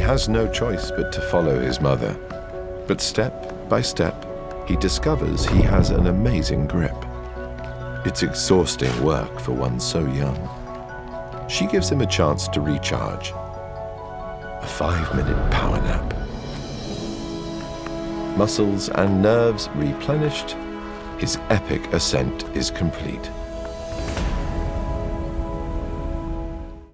has no choice but to follow his mother. But step by step, he discovers he has an amazing grip. It's exhausting work for one so young. She gives him a chance to recharge. A 5-minute power nap. Muscles and nerves replenished, his epic ascent is complete.